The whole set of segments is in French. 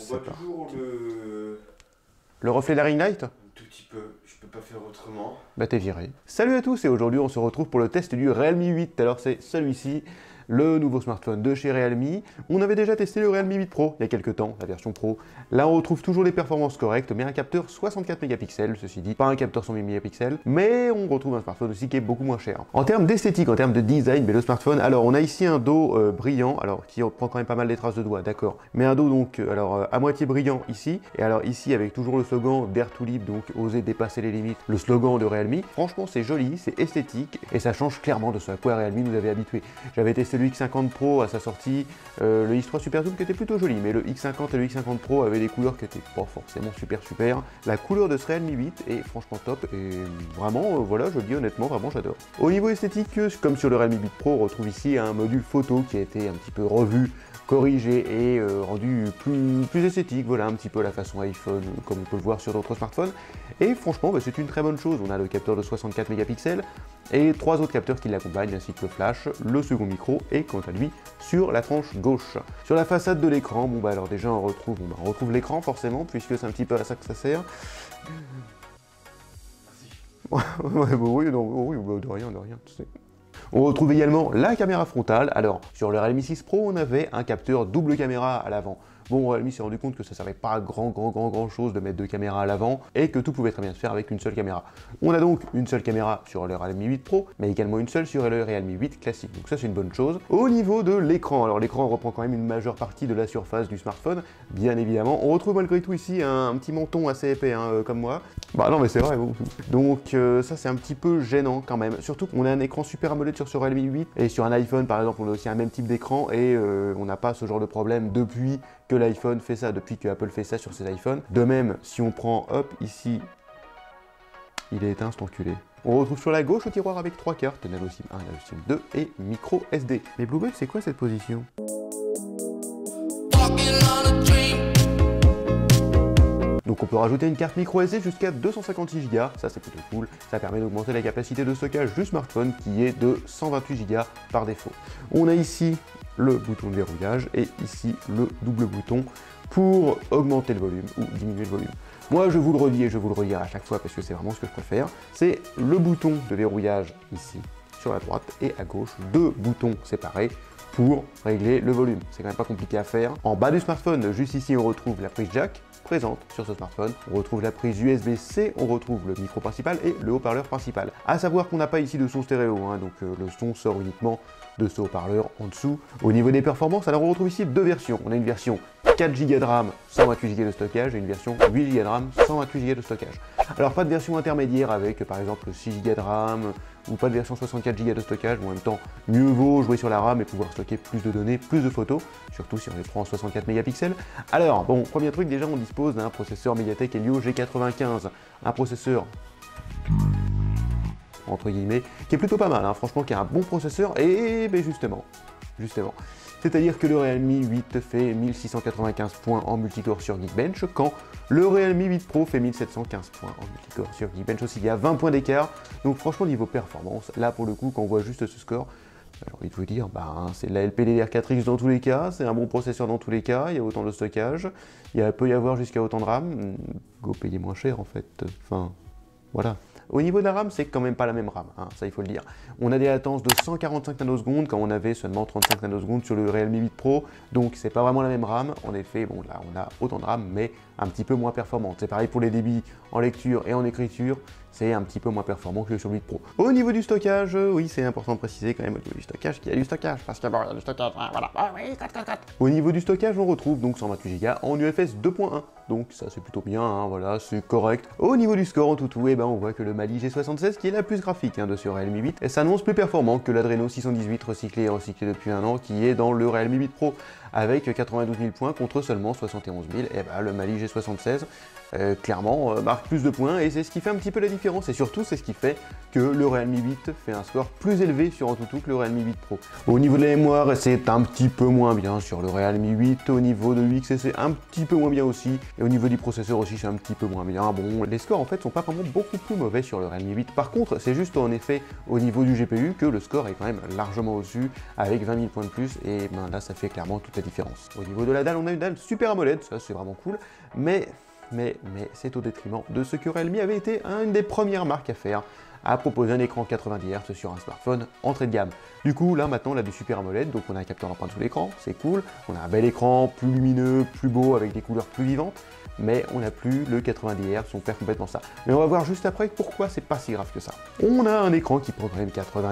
voit toujours le reflet de la ring light? un tout petit peu, je peux pas faire autrement. Bah t'es viré. Salut à tous et aujourd'hui on se retrouve pour le test du Realme 8. Alors c'est celui-ci, le nouveau smartphone de chez Realme. On avait déjà testé le Realme 8 Pro il y a quelques temps, la version Pro. Là on retrouve toujours les performances correctes, mais un capteur 64 mégapixels, ceci dit, pas un capteur 100 mégapixels, mais on retrouve un smartphone aussi qui est beaucoup moins cher. En termes d'esthétique, en termes de design, mais le smartphone, alors on a ici un dos brillant, alors qui prend quand même pas mal les traces de doigts, d'accord, mais un dos donc à moitié brillant ici, et alors ici avec toujours le slogan d'Air to Live, donc oser dépasser les limites, le slogan de Realme. Franchement c'est joli, c'est esthétique, et ça change clairement de ce à quoi Realme nous avait habitué. J'avais testé le X50 Pro à sa sortie, le X3 Super Zoom qui était plutôt joli, mais le X50 et le X50 Pro avaient des couleurs qui étaient pas forcément super. La couleur de ce Realme 8 est franchement top, et vraiment, voilà, je le dis honnêtement, vraiment j'adore. Au niveau esthétique, comme sur le Realme 8 Pro, on retrouve ici un module photo qui a été un petit peu revu, corrigé et rendu plus esthétique, voilà un petit peu la façon iPhone comme on peut le voir sur d'autres smartphones, et franchement c'est une très bonne chose. On a le capteur de 64 mégapixels et 3 autres capteurs qui l'accompagnent ainsi que le flash, le second micro et quant à lui sur la tranche gauche. Sur la façade de l'écran, bon bah alors déjà on retrouve l'écran forcément puisque c'est un petit peu à ça que ça sert. Ouais, bah oui, non, oui, bah de rien, tu sais. On retrouve également la caméra frontale. Alors, sur le Realme 6 Pro, on avait un capteur double caméra à l'avant. Bon, Realme s'est rendu compte que ça servait pas à grand chose de mettre deux caméras à l'avant et que tout pouvait très bien se faire avec une seule caméra. On a donc une seule caméra sur le Realme 8 Pro, mais également une seule sur le Realme 8 classique. Donc ça, c'est une bonne chose. Au niveau de l'écran, alors l'écran reprend quand même une majeure partie de la surface du smartphone, bien évidemment. On retrouve malgré tout ici un petit menton assez épais, hein, comme moi. Bah non, mais c'est vrai. Bon. Donc ça, c'est un petit peu gênant quand même. Surtout qu'on a un écran Super AMOLED sur ce Realme 8 et sur un iPhone, par exemple, on a aussi un même type d'écran et on n'a pas ce genre de problème depuis que l'iPhone fait ça, depuis que Apple fait ça sur ses iPhones. De même, si on prend, hop, ici, il est éteint, cet enculé. On retrouve sur la gauche le tiroir avec 3 cartes, Nano SIM 1, Nano SIM 2 et micro SD. Mais Bluebell, c'est quoi cette position? Donc on peut rajouter une carte micro SD jusqu'à 256 Go, ça c'est plutôt cool, ça permet d'augmenter la capacité de stockage du smartphone qui est de 128 Go par défaut. On a ici le bouton de verrouillage et ici le double bouton pour augmenter le volume ou diminuer le volume. Moi je vous le redis et je vous le redirai à chaque fois parce que c'est vraiment ce que je préfère, c'est le bouton de verrouillage ici sur la droite et à gauche, deux boutons séparés pour régler le volume. C'est quand même pas compliqué à faire. En bas du smartphone, juste ici on retrouve la prise jack présente sur ce smartphone. On retrouve la prise USB-C, on retrouve le micro principal et le haut-parleur principal. À savoir qu'on n'a pas ici de son stéréo, hein, donc le son sort uniquement de ce haut-parleur en dessous. Au niveau des performances, alors on retrouve ici deux versions. On a une version 4 Go de RAM, 128 Go de stockage et une version 8 Go de RAM, 128 Go de stockage. Alors pas de version intermédiaire avec par exemple 6 Go de RAM ou pas de version 64 Go de stockage, mais en même temps mieux vaut jouer sur la RAM et pouvoir stocker plus de données, plus de photos, surtout si on les prend en 64 mégapixels. Alors bon, premier truc, déjà on dispose d'un processeur MediaTek Helio G95, un processeur entre guillemets, qui est plutôt pas mal, hein, franchement, qui a un bon processeur, et ben justement. C'est-à-dire que le Realme 8 fait 1695 points en multicore sur Geekbench, quand le Realme 8 Pro fait 1715 points en multicore sur Geekbench aussi. Il y a 20 points d'écart, donc franchement, niveau performance, là pour le coup, quand on voit juste ce score, alors il faut dire, bah, c'est de la LPDDR4X dans tous les cas, c'est un bon processeur dans tous les cas, il y a autant de stockage, peut y avoir jusqu'à autant de RAM, go payer moins cher en fait, enfin, voilà. Au niveau de la RAM, c'est quand même pas la même RAM, hein, ça il faut le dire. On a des latences de 145 nanosecondes quand on avait seulement 35 nanosecondes sur le Realme 8 Pro, donc c'est pas vraiment la même RAM. En effet, bon là on a autant de RAM, mais un petit peu moins performante. C'est pareil pour les débits en lecture et en écriture, c'est un petit peu moins performant que sur le 8 Pro. Au niveau du stockage, oui c'est important de préciser quand même au niveau du stockage qu'il y a du stockage, parce qu'il y a du stockage, voilà. Ah oui, 4. Au niveau du stockage, on retrouve donc 128 Go en UFS 2.1, donc ça c'est plutôt bien, hein, voilà, c'est correct. Au niveau du score en tout, eh ben, on voit que le Mali G76, qui est la plus graphique de ce Realme 8, s'annonce plus performant que l'Adreno 618 recyclé depuis un an, qui est dans le Realme 8 Pro, avec 92 000 points contre seulement 71 000, et ben, le Mali G76 clairement marque plus de points et c'est ce qui fait un petit peu la différence et surtout c'est ce qui fait que le Realme 8 fait un score plus élevé sur Antutu que le Realme 8 Pro. Au niveau de la mémoire, c'est un petit peu moins bien sur le Realme 8, au niveau de l'UXC c'est un petit peu moins bien aussi, et au niveau du processeur aussi c'est un petit peu moins bien. Bon, les scores en fait sont pas vraiment beaucoup plus mauvais sur le Realme 8, par contre c'est juste en effet au niveau du GPU que le score est quand même largement au-dessus, avec 20 000 points de plus, et ben, là ça fait clairement toute la la différence. Au niveau de la dalle, on a une dalle Super AMOLED, ça c'est vraiment cool, mais c'est au détriment de ce que Realme avait été une des premières marques à faire, à proposer un écran 90 Hz sur un smartphone entrée de gamme. Du coup, là maintenant, on a du Super AMOLED, donc on a un capteur d'empreinte sous l'écran, c'est cool, on a un bel écran, plus lumineux, plus beau, avec des couleurs plus vivantes, mais on n'a plus le 90 Hz, on perd complètement ça. Mais on va voir juste après pourquoi c'est pas si grave que ça. On a un écran qui prend quand même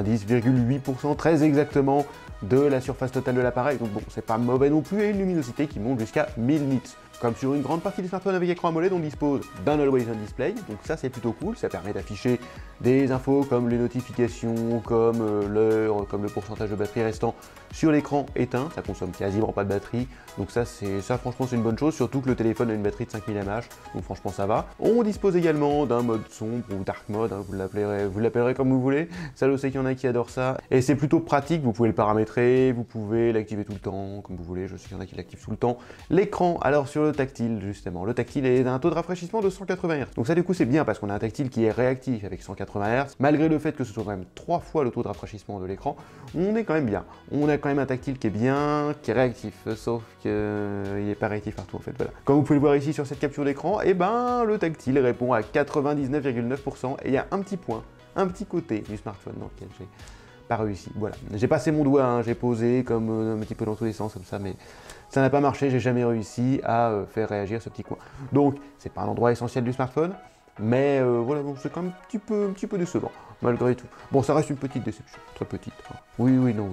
90,8%, très exactement, de la surface totale de l'appareil, donc bon, c'est pas mauvais non plus, et une luminosité qui monte jusqu'à 1000 nits. Comme sur une grande partie des smartphones avec écran AMOLED, on dispose d'un Always On Display, donc ça c'est plutôt cool, ça permet d'afficher des infos comme les notifications, comme l'heure, comme le pourcentage de batterie restant sur l'écran éteint, ça consomme quasiment pas de batterie, donc ça franchement c'est une bonne chose, surtout que le téléphone a une batterie de 5000 mAh, donc franchement ça va. On dispose également d'un mode sombre ou dark mode, hein, vous l'appellerez comme vous voulez, ça je sais qu'il y en a qui adorent ça, et c'est plutôt pratique, vous pouvez le paramétrer, vous pouvez l'activer tout le temps, comme vous voulez, je sais qu'il y en a qui l'activent tout le temps. L'écran, alors sur le tactile justement, le tactile est d'un taux de rafraîchissement de 180 Hz, donc ça du coup c'est bien parce qu'on a un tactile qui est réactif avec 180 Hz, malgré le fait que ce soit quand même 3 fois le taux de rafraîchissement de l'écran, on est quand même bien. On a quand même un tactile qui est bien, qui est réactif, sauf qu'il n'est pas réactif partout en fait, voilà. Comme vous pouvez le voir ici sur cette capture d'écran, et ben le tactile répond à 99,9% et il y a un petit point, un petit côté du smartphone dans lequel j'ai pas réussi, voilà. J'ai passé mon doigt, hein, j'ai posé comme un petit peu dans tous les sens comme ça, mais ça n'a pas marché, j'ai jamais réussi à faire réagir ce petit coin. Donc, c'est pas un endroit essentiel du smartphone, mais voilà, bon, c'est quand même un petit peu décevant, malgré tout. Bon, ça reste une petite déception, très petite. Hein. Oui,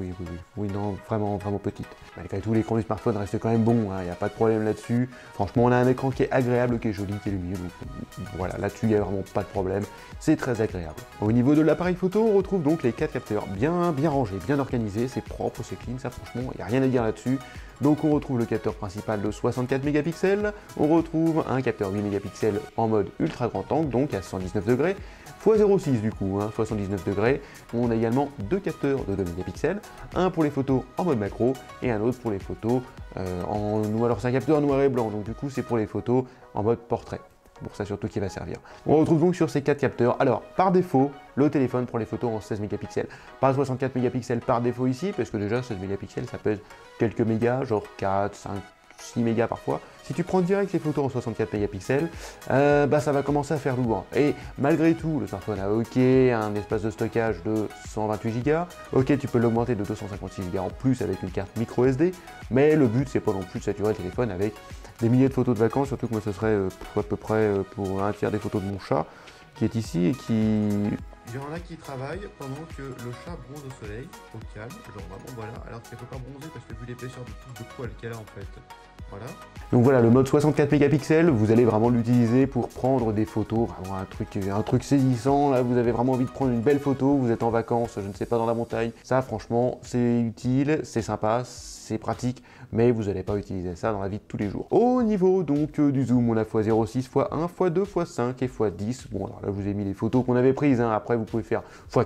non, vraiment petite. Malgré tout, l'écran du smartphone reste quand même bon, il n'y a pas de problème là-dessus. Franchement, on a un écran qui est agréable, qui est joli, qui est lumineux, donc voilà, là-dessus, il n'y a vraiment pas de problème, c'est très agréable. Au niveau de l'appareil photo, on retrouve donc les 4 capteurs bien rangés, bien organisés, c'est propre, c'est clean, ça franchement, il n'y a rien à dire là-dessus. Donc on retrouve le capteur principal de 64 mégapixels, on retrouve un capteur 8 mégapixels en mode ultra grand angle, donc à 119 degrés, x 0,6 du coup, 79 degrés. On a également deux capteurs de 2 mégapixels, un pour les photos en mode macro et un autre pour les photos alors c'est un capteur noir et blanc, donc du coup c'est pour les photos en mode portrait. Pour ça surtout qui va servir. On retrouve donc sur ces 4 capteurs, alors par défaut, le téléphone prend les photos en 16 mégapixels. Pas 64 mégapixels par défaut ici, parce que déjà 16 mégapixels ça pèse quelques mégas, genre 4, 5, 6 mégas parfois. Si tu prends direct les photos en 64 mégapixels, bah ça va commencer à faire lourd. Et malgré tout, le smartphone a OK un espace de stockage de 128 Go. OK, tu peux l'augmenter de 256 Go en plus avec une carte micro SD, mais le but c'est pas non plus de saturer le téléphone avec des milliers de photos de vacances, surtout que moi ce serait à peu près pour un tiers des photos de mon chat qui est ici et qui... Il y en a qui travaillent pendant que le chat bronze au soleil, au calme, genre vraiment voilà, alors qu'il ne faut pas bronzer parce que vu l'épaisseur de touche de poil qu'elle a en fait, voilà. Donc voilà, le mode 64 mégapixels, vous allez vraiment l'utiliser pour prendre des photos, vraiment un truc saisissant, là vous avez vraiment envie de prendre une belle photo, vous êtes en vacances, je ne sais pas, dans la montagne, ça franchement c'est utile, c'est sympa, c'est pratique, mais vous n'allez pas utiliser ça dans la vie de tous les jours. Au niveau donc du zoom, on a x0,6, x1, x2, x5 et x10. Bon alors là je vous ai mis les photos qu'on avait prises, hein. Après vous pouvez faire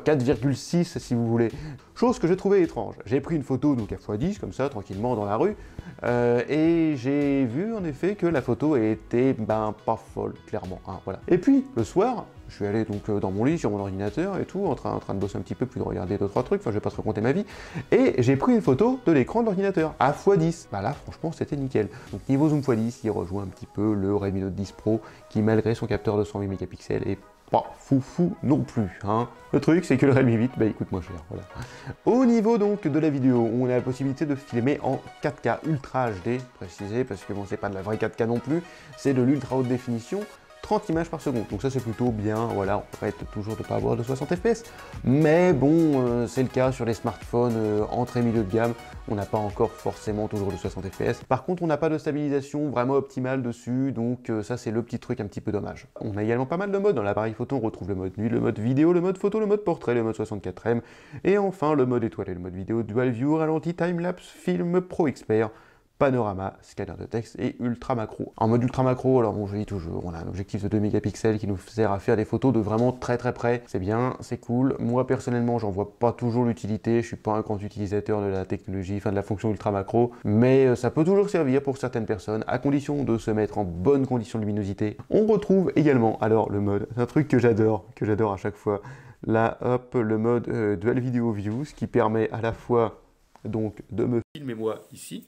x4,6 si vous voulez. Chose que j'ai trouvé étrange. J'ai pris une photo donc à x10 comme ça tranquillement dans la rue et j'ai vu en effet que la photo était pas folle clairement. Hein, voilà. Et puis le soir, je suis allé donc dans mon lit sur mon ordinateur et tout, en train de bosser un petit peu, puis de regarder 2-3 trucs, enfin je vais pas te raconter ma vie, et j'ai pris une photo de l'écran de l'ordinateur à x10. Bah là franchement c'était nickel. Donc niveau zoom x10, il rejoint un petit peu le Redmi Note 10 Pro qui malgré son capteur de 108 mégapixels est pas foufou non plus. Hein. Le truc c'est que le Redmi 8, bah il coûte moins cher, voilà. Au niveau donc de la vidéo, on a la possibilité de filmer en 4K Ultra HD, précisé, parce que bon c'est pas de la vraie 4K non plus, c'est de l'ultra haute définition, 30 images par seconde, donc ça c'est plutôt bien, voilà, on regrette toujours de ne pas avoir de 60 fps, mais bon, c'est le cas sur les smartphones entrée milieu de gamme, on n'a pas encore forcément toujours de 60 fps. Par contre, on n'a pas de stabilisation vraiment optimale dessus, donc ça c'est le petit truc un petit peu dommage. On a également pas mal de modes dans l'appareil photo, on retrouve le mode nuit, le mode vidéo, le mode photo, le mode portrait, le mode 64ème, et enfin le mode étoilé, le mode vidéo Dual View, ralenti, time-lapse, film, Pro Expert, panorama, scanner de texte et ultra macro. En mode ultra macro, alors bon je dis toujours, on a un objectif de 2 mégapixels qui nous sert à faire des photos de vraiment très près. C'est bien, c'est cool. Moi personnellement, j'en vois pas toujours l'utilité, je suis pas un grand utilisateur de la technologie, enfin de la fonction ultra macro, mais ça peut toujours servir pour certaines personnes, à condition de se mettre en bonne condition de luminosité. On retrouve également, alors le mode, c'est un truc que j'adore à chaque fois, là hop, le mode Dual Video View, ce qui permet à la fois donc de me filmer moi ici,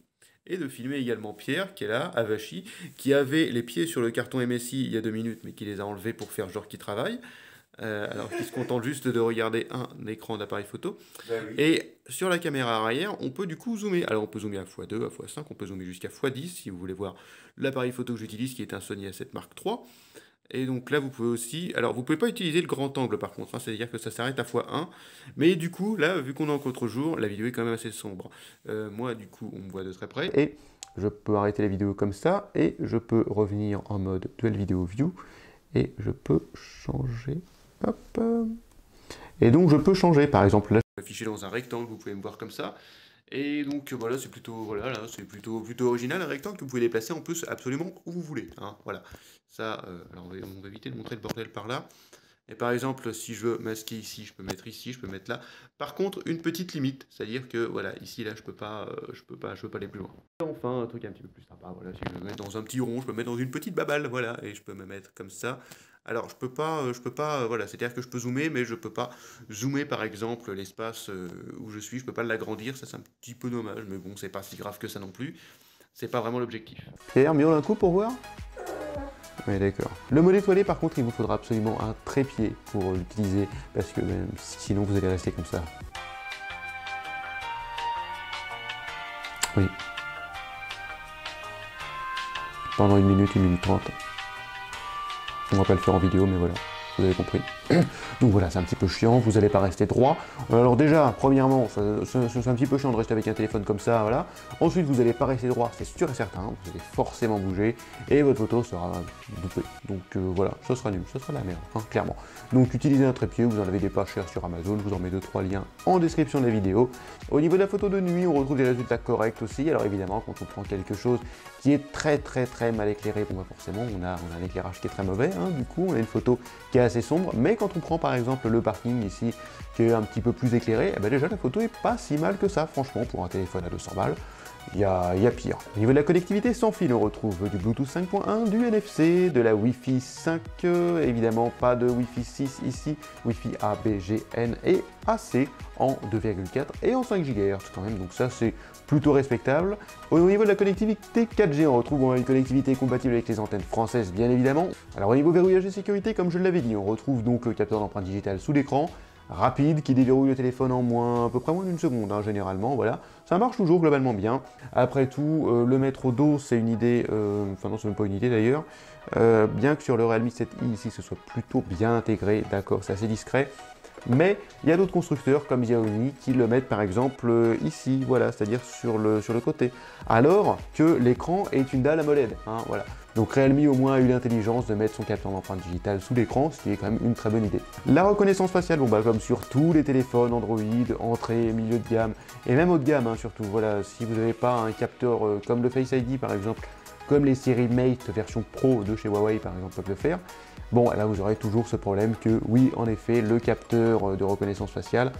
et de filmer également Pierre, qui est là, avachi, qui avait les pieds sur le carton MSI il y a 2 minutes, mais qui les a enlevés pour faire genre qu'il travaille. Alors qu'il se contente juste de regarder un écran d'appareil photo. Ben oui. Et sur la caméra arrière, on peut du coup zoomer. Alors on peut zoomer à x2, à x5, on peut zoomer jusqu'à x10 si vous voulez voir l'appareil photo que j'utilise, qui est un Sony A7 Mark III. Et donc là, vous pouvez aussi... Alors, vous pouvez pas utiliser le grand angle, par contre, hein, c'est-à-dire que ça s'arrête à x1. Mais du coup, là, vu qu'on est en contre-jour, la vidéo est quand même assez sombre. Moi, du coup, on me voit de très près. Et je peux arrêter la vidéo comme ça, et je peux revenir en mode Dual Video View, et je peux changer... Hop. Et donc, je peux changer, par exemple, là, je peux afficher dans un rectangle, vous pouvez me voir comme ça. Et donc voilà, c'est plutôt, voilà, là, c'est plutôt original, un rectangle que vous pouvez déplacer en plus absolument où vous voulez. Hein, voilà. Ça, alors on va éviter de montrer le bordel par là. Et par exemple, si je veux masquer ici, je peux mettre ici, je peux mettre là. Par contre, une petite limite, c'est-à-dire que voilà, ici là, je peux pas aller plus loin. Enfin, un truc un petit peu plus sympa. Voilà, si je veux me mettre dans un petit rond, je peux me mettre dans une petite baballe, voilà, et je peux me mettre comme ça. Alors, je peux pas, voilà, c'est-à-dire que je peux zoomer, mais je peux pas zoomer, par exemple, l'espace où je suis, je peux pas l'agrandir, ça c'est un petit peu dommage, mais bon, c'est pas si grave que ça non plus, c'est pas vraiment l'objectif. Pierre, miaule un coup pour voir? Oui, d'accord. Le mode étoilé, par contre, il vous faudra absolument un trépied pour l'utiliser, parce que sinon vous allez rester comme ça. Oui. Pendant 1 minute, 1 minute 30. On va pas le faire en vidéo, mais voilà, vous avez compris. Donc voilà, c'est un petit peu chiant, vous n'allez pas rester droit. Alors déjà, premièrement, c'est un petit peu chiant de rester avec un téléphone comme ça, voilà. Ensuite, vous n'allez pas rester droit, c'est sûr et certain, vous allez forcément bouger, et votre photo sera bouffée. Donc voilà, ça sera nul, ça sera la merde, hein, clairement. Donc utilisez un trépied, vous en avez des pas chers sur Amazon, je vous en mets 2-3 liens en description de la vidéo. Au niveau de la photo de nuit, on retrouve des résultats corrects aussi. Alors évidemment, quand on prend quelque chose qui est très mal éclairé, bon bah forcément, on a un éclairage qui est très mauvais, hein, du coup, on a une photo qui est assez sombre, mais quand on prend par exemple le parking ici, qui est un petit peu plus éclairé, eh ben déjà la photo est pas si mal que ça, franchement, pour un téléphone à 200 balles. Il y a pire. Au niveau de la connectivité sans fil, on retrouve du Bluetooth 5.1, du NFC, de la Wi-Fi 5, évidemment pas de Wi-Fi 6 ici, Wi-Fi A, B, G, N et AC en 2,4 et en 5 GHz quand même, donc ça c'est plutôt respectable. Au niveau de la connectivité 4G, on retrouve une connectivité compatible avec les antennes françaises bien évidemment. Alors au niveau verrouillage et sécurité, comme je l'avais dit, on retrouve donc le capteur d'empreinte digitale sous l'écran, rapide, qui déverrouille le téléphone en à peu près moins d'1 seconde, hein, généralement, voilà. Ça marche toujours globalement bien. Après tout, le mettre au dos, c'est une idée, enfin non, c'est même pas une idée d'ailleurs, bien que sur le Realme 7i ici, ce soit plutôt bien intégré, d'accord, c'est assez discret. Mais il y a d'autres constructeurs comme Xiaomi qui le mettent par exemple ici, voilà, c'est-à-dire sur le côté. Alors que l'écran est une dalle AMOLED, hein, voilà. Donc Realme au moins a eu l'intelligence de mettre son capteur d'empreinte digitale sous l'écran, ce qui est quand même une très bonne idée. La reconnaissance faciale, bon bah comme sur tous les téléphones Android, entrée, milieu de gamme, et même haut de gamme hein, surtout, voilà, si vous n'avez pas un capteur comme le Face ID par exemple, comme les séries Mate version Pro de chez Huawei par exemple peuvent le faire, bon, là vous aurez toujours ce problème que, oui, en effet, le capteur de reconnaissance faciale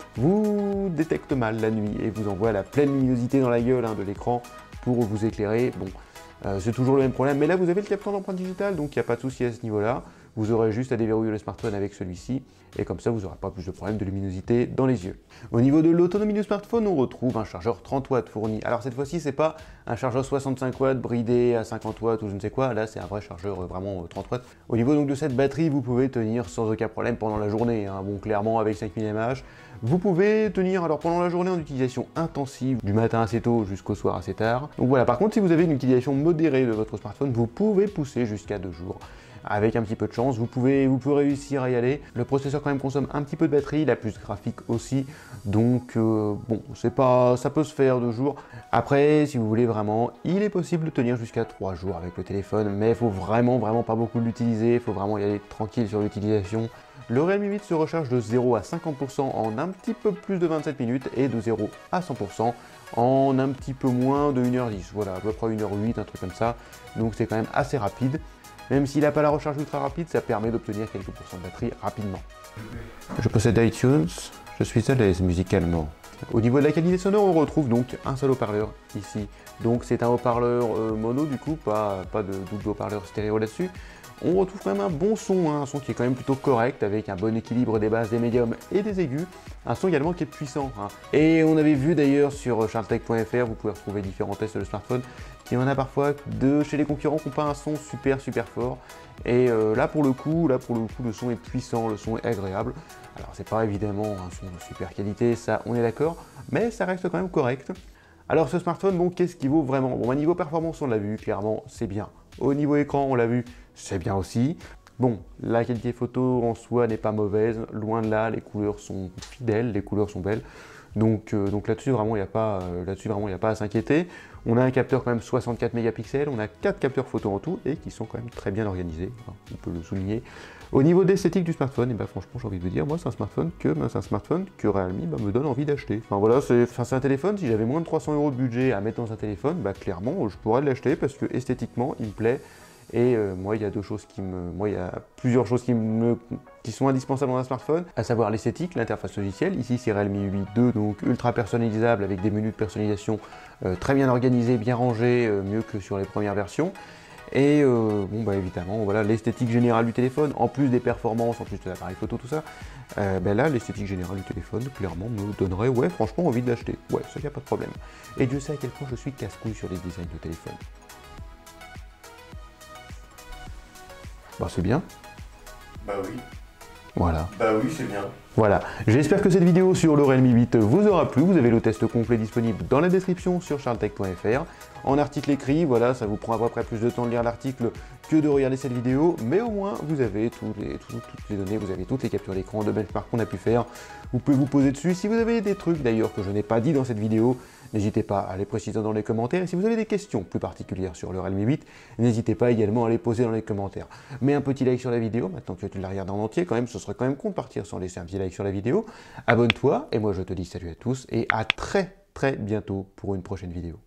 vous détecte mal la nuit et vous envoie la pleine luminosité dans la gueule hein, de l'écran pour vous éclairer. Bon, c'est toujours le même problème, mais là vous avez le capteur d'empreinte digitale, donc il n'y a pas de souci à ce niveau-là. Vous aurez juste à déverrouiller le smartphone avec celui-ci, et comme ça vous n'aurez pas plus de problème de luminosité dans les yeux. Au niveau de l'autonomie du smartphone, on retrouve un chargeur 30 watts fourni. Alors cette fois-ci, c'est pas un chargeur 65 watts bridé à 50 watts ou je ne sais quoi, là c'est un vrai chargeur vraiment 30 watts. Au niveau donc de cette batterie, vous pouvez tenir sans aucun problème pendant la journée, hein. Bon, clairement avec 5000 mAh, vous pouvez tenir alors pendant la journée en utilisation intensive, du matin assez tôt jusqu'au soir assez tard. Donc voilà, par contre si vous avez une utilisation modérée de votre smartphone, vous pouvez pousser jusqu'à 2 jours. Avec un petit peu de chance, vous pouvez réussir à y aller. Le processeur quand même consomme un petit peu de batterie, la puce graphique aussi, donc bon, ça peut se faire 2 jours. Après, si vous voulez vraiment, il est possible de tenir jusqu'à 3 jours avec le téléphone, mais il faut vraiment pas beaucoup l'utiliser, il faut vraiment y aller tranquille sur l'utilisation. Le Realme 8 se recharge de 0 à 50% en un petit peu plus de 27 minutes et de 0 à 100% en un petit peu moins de 1h10, voilà, à peu près 1h08, un truc comme ça, donc c'est quand même assez rapide. Même s'il n'a pas la recharge ultra rapide, ça permet d'obtenir quelques pourcents de batterie rapidement. Je possède iTunes, je suis à l'aise musicalement. Au niveau de la qualité sonore, on retrouve donc un seul haut-parleur ici. Donc c'est un haut-parleur mono du coup, pas de double haut-parleur stéréo là-dessus. On retrouve quand même un bon son, hein, un son qui est quand même plutôt correct, avec un bon équilibre des basses, des médiums et des aigus. Un son également qui est puissant. Hein. Et on avait vu d'ailleurs sur charletech.fr, vous pouvez retrouver différents tests de smartphone, qu'il y en a parfois chez les concurrents qui n'ont pas un son super fort. Et là pour le coup, le son est puissant, le son est agréable. Alors c'est pas évidemment un son de super qualité, ça on est d'accord, mais ça reste quand même correct. Alors ce smartphone, bon, qu'est-ce qu'il vaut vraiment? Bon, au niveau performance, on l'a vu, clairement, c'est bien. Au niveau écran, on l'a vu, c'est bien aussi. Bon, la qualité photo en soi n'est pas mauvaise, loin de là, les couleurs sont fidèles, les couleurs sont belles. Donc là-dessus, vraiment, il n'y a pas à s'inquiéter. On a un capteur quand même 64 mégapixels, on a 4 capteurs photo en tout et qui sont quand même très bien organisés, hein, on peut le souligner. Au niveau d'esthétique du smartphone, et ben franchement j'ai envie de vous dire, moi c'est un smartphone que Realme me donne envie d'acheter. Enfin voilà, c'est un téléphone, si j'avais moins de 300 € de budget à mettre dans un téléphone, bah clairement je pourrais l'acheter parce que esthétiquement il me plaît. Et moi, il y a plusieurs choses qui sont indispensables dans un smartphone, à savoir l'esthétique, l'interface logicielle. Ici, c'est Realme 8.2, donc ultra personnalisable avec des menus de personnalisation très bien organisés, bien rangés, mieux que sur les premières versions. Et bon, bah évidemment, voilà l'esthétique générale du téléphone, en plus des performances, en plus de l'appareil photo, tout ça. Ben là, l'esthétique générale du téléphone, clairement, me donnerait, ouais, franchement, envie de l'acheter. Ouais, ça, y a pas de problème. Et Dieu sait à quel point je suis casse-couille sur les designs de téléphone. Bah c'est bien. Bah oui. Voilà. Bah oui, c'est bien. Voilà. J'espère que cette vidéo sur le Realme 8 vous aura plu. Vous avez le test complet disponible dans la description sur charletech.fr. En article écrit, voilà, ça vous prend à peu près plus de temps de lire l'article que de regarder cette vidéo, mais au moins vous avez toutes les données, vous avez toutes les captures d'écran de benchmark qu'on a pu faire. Vous pouvez vous poser dessus. Si vous avez des trucs d'ailleurs que je n'ai pas dit dans cette vidéo, n'hésitez pas à les préciser dans les commentaires. Et si vous avez des questions plus particulières sur le Realme 8, n'hésitez pas également à les poser dans les commentaires. Mets un petit like sur la vidéo, maintenant que tu la regardes en entier, quand même, ce serait quand même con de partir sans laisser un petit like sur la vidéo. Abonne-toi, et moi je te dis salut à tous, et à très bientôt pour une prochaine vidéo.